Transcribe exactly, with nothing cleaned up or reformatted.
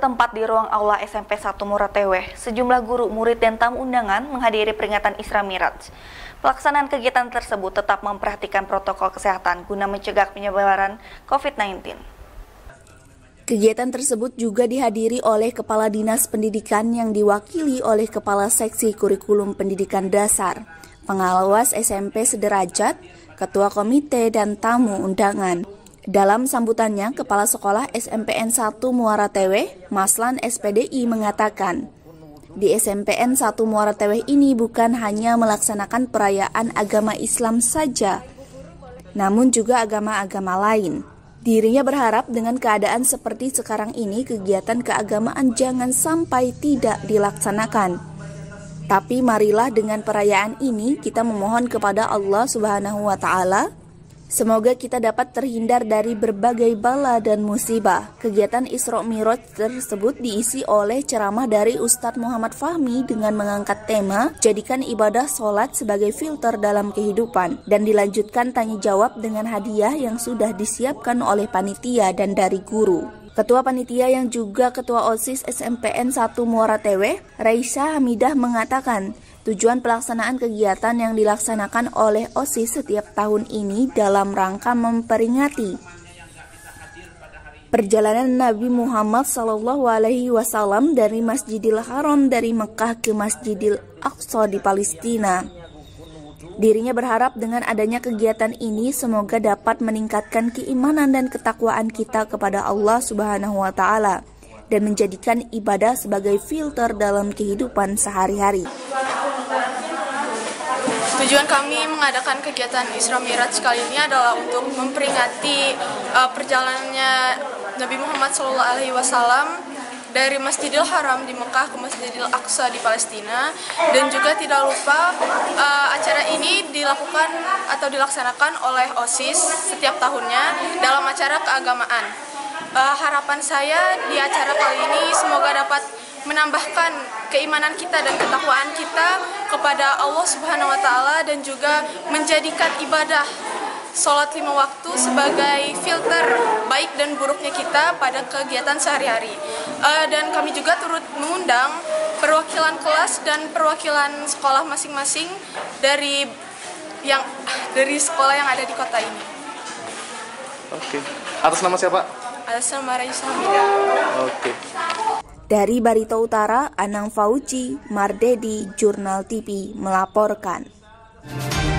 Bertempat di ruang aula S M P satu Morateweh, sejumlah guru, murid, dan tamu undangan menghadiri peringatan Isra Miraj. Pelaksanaan kegiatan tersebut tetap memperhatikan protokol kesehatan guna mencegah penyebaran covid sembilan belas. Kegiatan tersebut juga dihadiri oleh Kepala Dinas Pendidikan yang diwakili oleh Kepala Seksi Kurikulum Pendidikan Dasar, pengawas S M P sederajat, Ketua Komite, dan tamu undangan. Dalam sambutannya, Kepala Sekolah S M P N satu Muara Teweh, Maslan S P D I mengatakan, di S M P N satu Muara Teweh ini bukan hanya melaksanakan perayaan agama Islam saja, namun juga agama-agama lain. Dirinya berharap dengan keadaan seperti sekarang ini, kegiatan keagamaan jangan sampai tidak dilaksanakan. Tapi marilah dengan perayaan ini kita memohon kepada Allah Subhanahu wa Ta'ala, semoga kita dapat terhindar dari berbagai bala dan musibah. Kegiatan Isra Miraj tersebut diisi oleh ceramah dari Ustadz Muhammad Fahmi dengan mengangkat tema jadikan ibadah sholat sebagai filter dalam kehidupan, dan dilanjutkan tanya jawab dengan hadiah yang sudah disiapkan oleh panitia dan dari guru. Ketua Panitia yang juga Ketua OSIS S M P N satu Muara Teweh, Raisa Hamidah mengatakan, tujuan pelaksanaan kegiatan yang dilaksanakan oleh OSIS setiap tahun ini dalam rangka memperingati perjalanan Nabi Muhammad shallallahu alaihi wasallam dari Masjidil Haram dari Mekah ke Masjidil Aqsa di Palestina. Dirinya berharap dengan adanya kegiatan ini semoga dapat meningkatkan keimanan dan ketakwaan kita kepada Allah Subhanahu wa Ta'ala dan menjadikan ibadah sebagai filter dalam kehidupan sehari-hari. Tujuan kami mengadakan kegiatan Isra Miraj kali ini adalah untuk memperingati uh, perjalanannya Nabi Muhammad shallallahu alaihi wasallam dari Masjidil Haram di Mekah ke Masjidil Aqsa di Palestina, dan juga tidak lupa uh, acara ini dilakukan atau dilaksanakan oleh OSIS setiap tahunnya dalam acara keagamaan. Uh, harapan saya di acara kali ini semoga dapat menambahkan keimanan kita dan ketakwaan kita kepada Allah Subhanahu wa Ta'ala, dan juga menjadikan ibadah sholat lima waktu sebagai filter baik dan buruknya kita pada kegiatan sehari-hari. Uh, dan kami juga turut mengundang perwakilan kelas dan perwakilan sekolah masing-masing dari yang dari sekolah yang ada di kota ini. Oke. Atas nama siapa? Atas nama Raisa Hamidah. Oke. Dari Barito Utara, Anang Fauci, Mardedi, Jurnal T V melaporkan.